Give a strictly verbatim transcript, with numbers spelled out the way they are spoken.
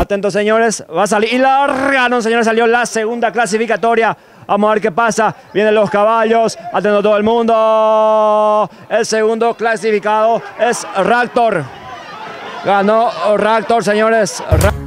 Atentos, señores, va a salir y larga, no, señores, salió la segunda clasificatoria. Vamos a ver qué pasa. Vienen los caballos. Atento todo el mundo. El segundo clasificado es Raptor. Ganó Raptor, señores.